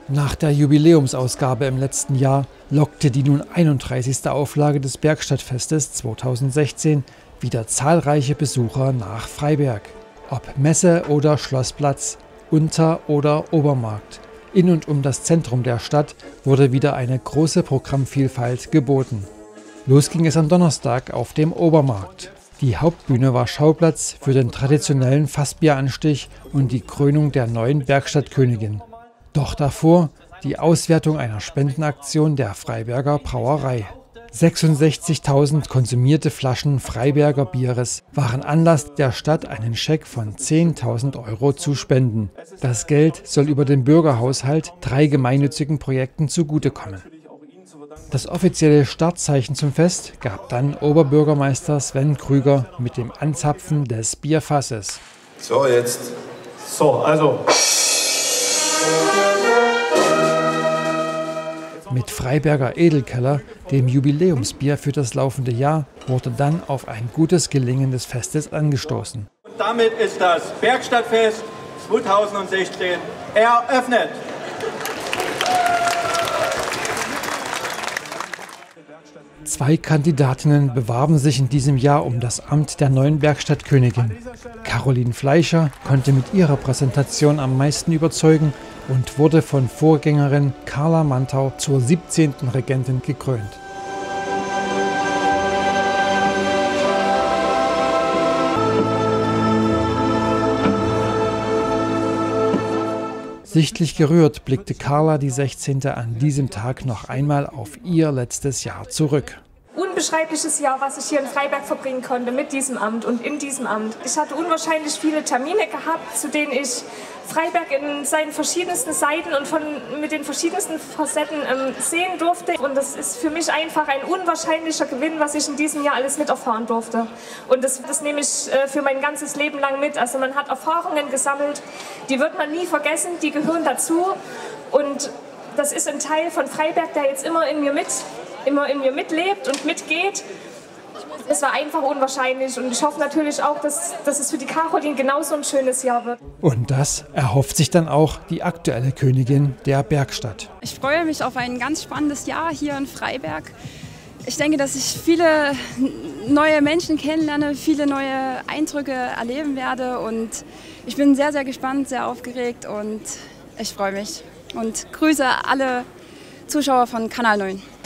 Nach der Jubiläumsausgabe im letzten Jahr lockte die nun 31. Auflage des Bergstadtfestes 2016 wieder zahlreiche Besucher nach Freiberg. Ob Messe oder Schlossplatz, Unter- oder Obermarkt. In und um das Zentrum der Stadt wurde wieder eine große Programmvielfalt geboten. Los ging es am Donnerstag auf dem Obermarkt. Die Hauptbühne war Schauplatz für den traditionellen Fassbieranstich und die Krönung der neuen Bergstadtkönigin. Doch davor die Auswertung einer Spendenaktion der Freiberger Brauerei. 66.000 konsumierte Flaschen Freiberger Bieres waren Anlass der Stadt, einen Scheck von 10.000 € zu spenden. Das Geld soll über den Bürgerhaushalt 3 gemeinnützigen Projekten zugutekommen. Das offizielle Startzeichen zum Fest gab dann Oberbürgermeister Sven Krüger mit dem Anzapfen des Bierfasses. So, jetzt. So, also. Mit Freiberger Edelkeller, dem Jubiläumsbier für das laufende Jahr, wurde dann auf ein gutes Gelingen des Festes angestoßen. Und damit ist das Bergstadtfest 2016 eröffnet. Zwei Kandidatinnen bewarben sich in diesem Jahr um das Amt der neuen Bergstadtkönigin. Caroline Fleischer konnte mit ihrer Präsentation am meisten überzeugen und wurde von Vorgängerin Carla Mantau zur 17. Regentin gekrönt. Sichtlich gerührt blickte Carla, die 16. an diesem Tag noch einmal auf ihr letztes Jahr zurück. Unbeschreibliches Jahr, was ich hier in Freiberg verbringen konnte mit diesem Amt und in diesem Amt. Ich hatte unwahrscheinlich viele Termine gehabt, zu denen ich Freiberg in seinen verschiedensten Seiten und mit den verschiedensten Facetten sehen durfte. Und das ist für mich einfach ein unwahrscheinlicher Gewinn, was ich in diesem Jahr alles miterfahren durfte. Und das nehme ich für mein ganzes Leben lang mit. Also man hat Erfahrungen gesammelt, die wird man nie vergessen, die gehören dazu. Und das ist ein Teil von Freiberg, der jetzt immer in mir mitlebt und mitgeht. Es war einfach unwahrscheinlich und ich hoffe natürlich auch, dass es für die Caroline genauso ein schönes Jahr wird. Und das erhofft sich dann auch die aktuelle Königin der Bergstadt. Ich freue mich auf ein ganz spannendes Jahr hier in Freiberg. Ich denke, dass ich viele neue Menschen kennenlerne, viele neue Eindrücke erleben werde und ich bin sehr, sehr gespannt, sehr aufgeregt und ich freue mich und grüße alle Zuschauer von Kanal 9.